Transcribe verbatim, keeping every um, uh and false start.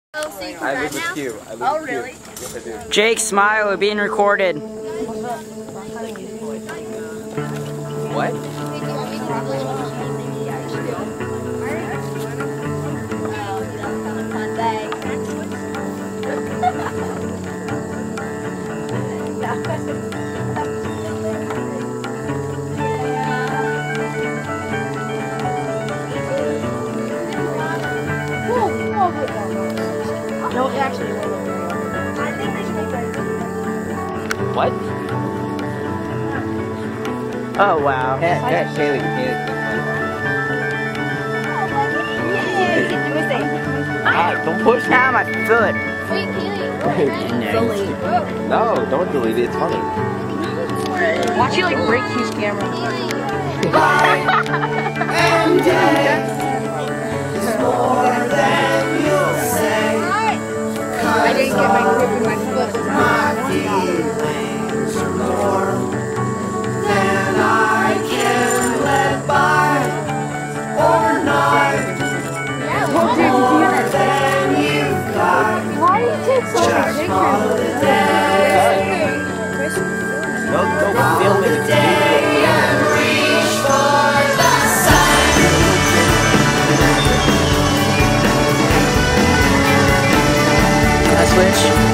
Oh, so you I live with you. I live oh, with really? you. Yes, I do. Jake, smile. We're being recorded. What? No, actually, I think they should make that. What? Oh, wow. Hey, hey, Kaylee, Kaylee. Ah, don't push me. Ah, my foot. Wait, Keely. No, don't delete it. It's funny. Watch you like break his camera. And death is more than you'll say. I didn't get my grip in my foot. My feelings are more than I can let by or not. More than you've got. Why do you take so much Just follow the day. No, no, film it. Day and reach for the sun. Can I switch?